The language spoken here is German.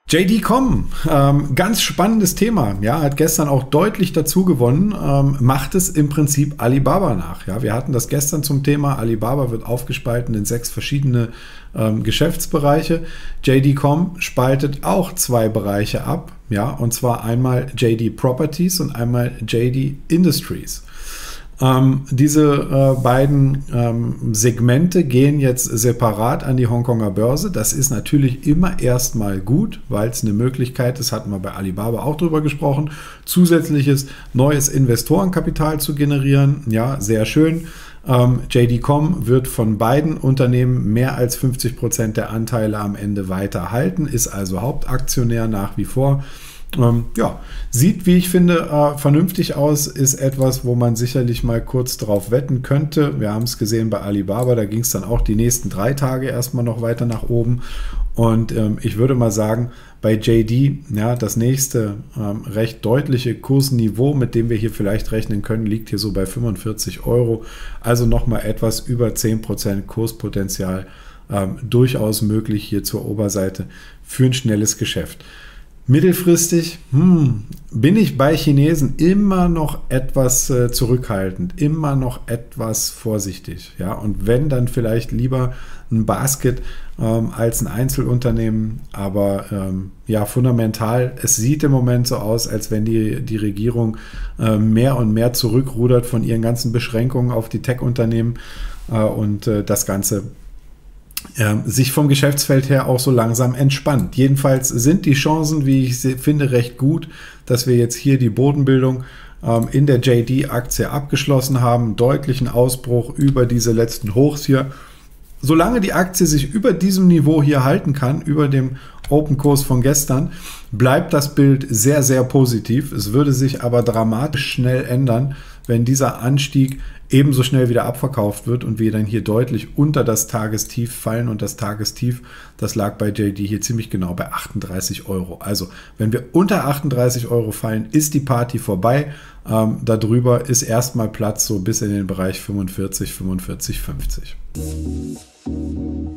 JD.com, ganz spannendes Thema, ja, hat gestern auch deutlich dazu gewonnen, macht es im Prinzip Alibaba nach. Ja, wir hatten das gestern zum Thema, Alibaba wird aufgespalten in 6 verschiedene Geschäftsbereiche. JD.com spaltet auch 2 Bereiche ab, ja, und zwar einmal JD Properties und einmal JD Industries. Diese beiden Segmente gehen jetzt separat an die Hongkonger Börse. Das ist natürlich immer erstmal gut, weil es eine Möglichkeit ist, hatten wir bei Alibaba auch drüber gesprochen, zusätzliches neues Investorenkapital zu generieren. Ja, sehr schön. JD.com wird von beiden Unternehmen mehr als 50% der Anteile am Ende weiterhalten, ist also Hauptaktionär nach wie vor. Ja, sieht, wie ich finde, vernünftig aus, ist etwas, wo man sicherlich mal kurz drauf wetten könnte. Wir haben es gesehen bei Alibaba, da ging es dann auch die nächsten 3 Tage erstmal noch weiter nach oben. Und ich würde mal sagen, bei JD, ja, das nächste recht deutliche Kursniveau, mit dem wir hier vielleicht rechnen können, liegt hier so bei 45 Euro. Also nochmal etwas über 10% Kurspotenzial durchaus möglich hier zur Oberseite für ein schnelles Geschäft. Mittelfristig bin ich bei Chinesen immer noch etwas zurückhaltend, immer noch etwas vorsichtig. Ja? Und wenn, dann vielleicht lieber ein Basket als ein Einzelunternehmen. Aber ja, fundamental, es sieht im Moment so aus, als wenn die Regierung mehr und mehr zurückrudert von ihren ganzen Beschränkungen auf die Tech-Unternehmen und das Ganze sich vom Geschäftsfeld her auch so langsam entspannt. Jedenfalls sind die Chancen, wie ich finde, recht gut, dass wir jetzt hier die Bodenbildung in der JD-Aktie abgeschlossen haben. Deutlichen Ausbruch über diese letzten Hochs hier. Solange die Aktie sich über diesem Niveau hier halten kann, über dem Open-Kurs von gestern, bleibt das Bild sehr, sehr positiv. Es würde sich aber dramatisch schnell ändern, wenn dieser Anstieg ebenso schnell wieder abverkauft wird und wir dann hier deutlich unter das Tagestief fallen. Und das Tagestief, das lag bei JD hier ziemlich genau bei 38 Euro. Also wenn wir unter 38 Euro fallen, ist die Party vorbei. Darüber ist erstmal Platz so bis in den Bereich 45, 45, 50.